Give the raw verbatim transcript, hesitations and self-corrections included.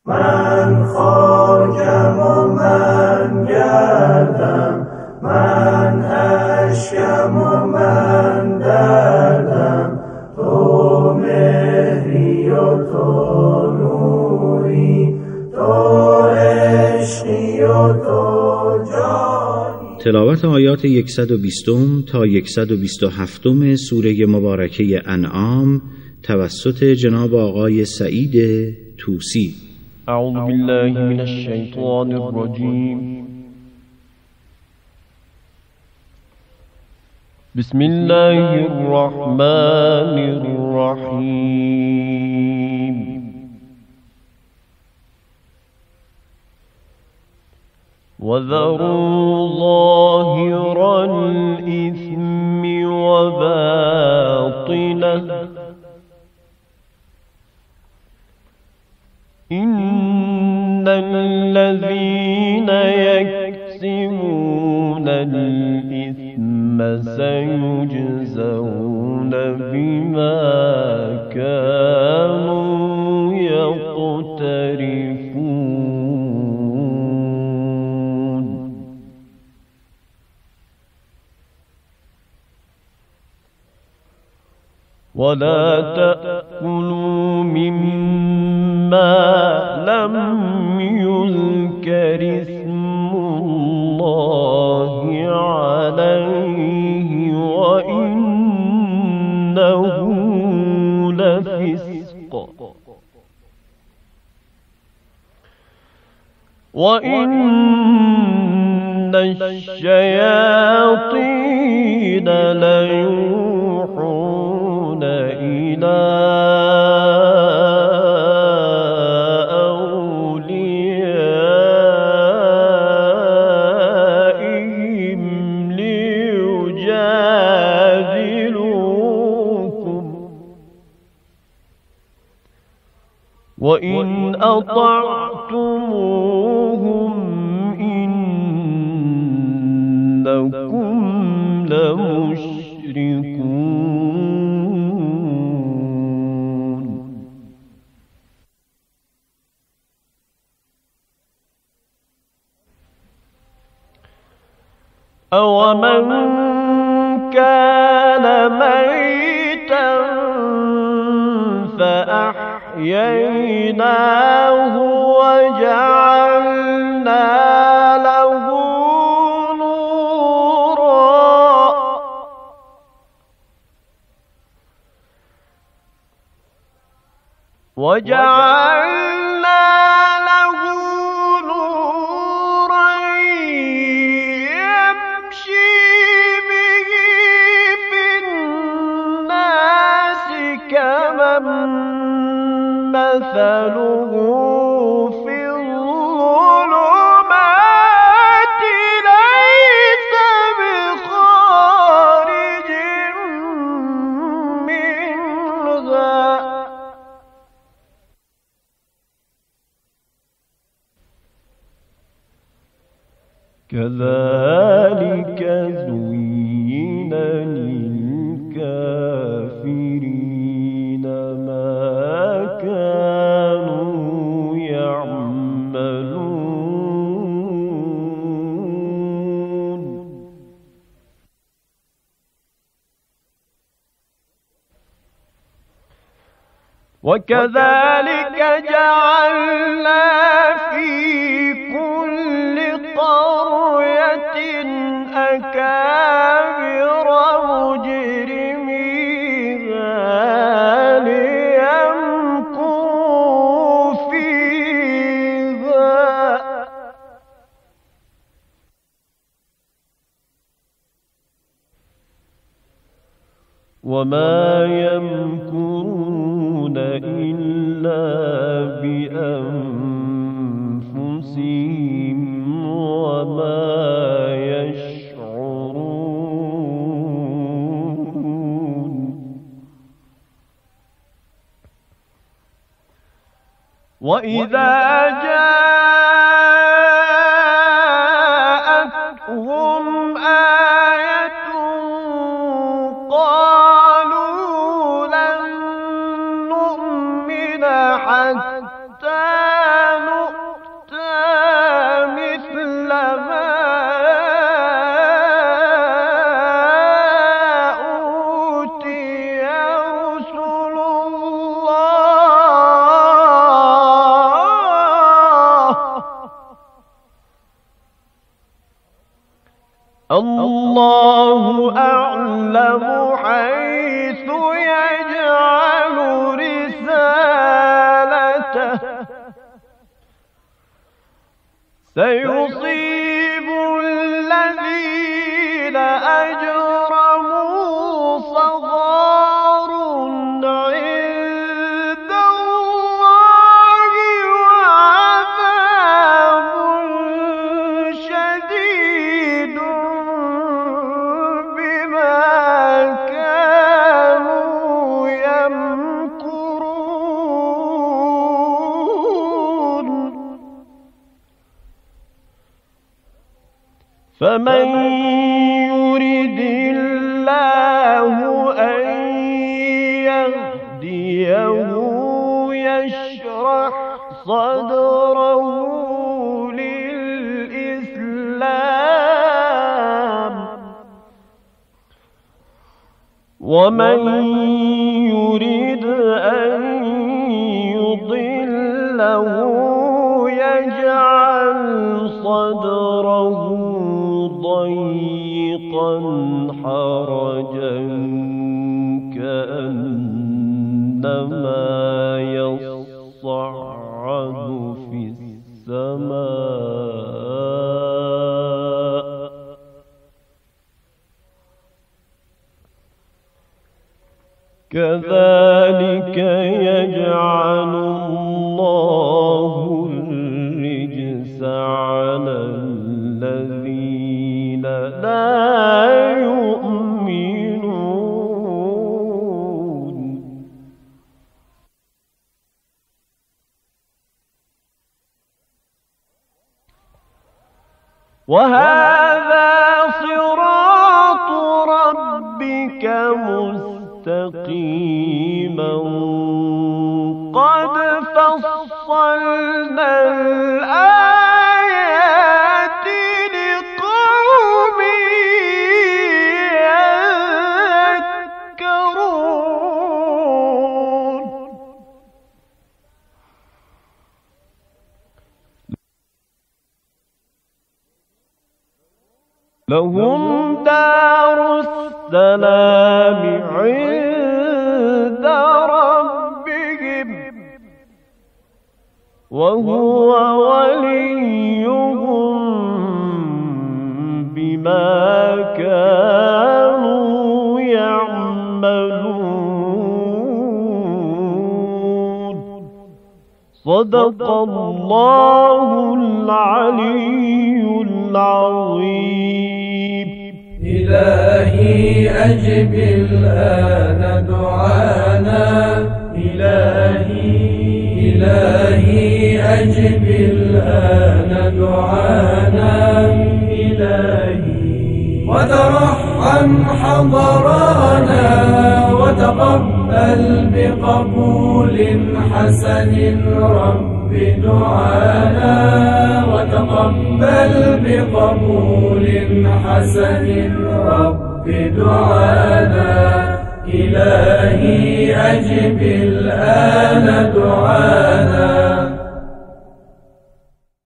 من خاکم و من گردم، من اشکم و من دردم، تو مهری و تو نوری، تو عشقی و تو جانی. تلاوت آیات صد و بیست تا صد و بیست و هفت سوره مبارکه انعام توسط جناب آقای سعید طوسی. اعوذ بالله من الشیطان الرجیم. بسم الله الرحمن الرحیم. وذروا ظاهر الإثم وباطنه إن الذين يكسبون الإثم سيجزون بما كانوا يقترفون. ولا تأكلوا مما لم يذكر اسم الله عليه وإنه لفسق، وإن الشياطين ليوحون إلى وإن أطعتموهم إنكم لمشركون. أومن كان ميتا فأحييناه وجعلنا له نورا وجعلنا له نورا يمشي به في الناس كمن مثله في الظلمات ليس بخارج منها. كذلك زين للكافرين ما كانوا يعملون. وكذلك جعلنا في كل قرية أكابر مجرميها ليمكروا فيها وما يمكرون إلا بأنفسهم وما يشعرون. وإذا جاءتهم آية قالوا لن نؤمن حتى الله أعلم حيث يجعل رسالته سيصيب الذين أجرموا صغار عند الله وعذاب شديد بما كانوا يمكرون فمن يرد الله أن يهديه يشرح صدره للإسلام ومن يرد أن يضله يجعل صدره ضيقا حرجا كأنما يصعد في السماء كذلك يجعل الله الرجس على الذين لا يؤمنون وهذا صراط ربك مستقيما قد فصلنا الآيات لقوم يذكرون لهم دار السلام عند ربهم وهو وليهم بما كانوا يعملون صدق الله العلي العظيم إلهي أجب الآن دعانا إلهي إلهي أجب الآن دعانا إلهي وترحم حضرانا وتقبل بقبول حسن رب دعانا وتقبل بقبول حسن رب دعانا إلهي أجب الآن دعانا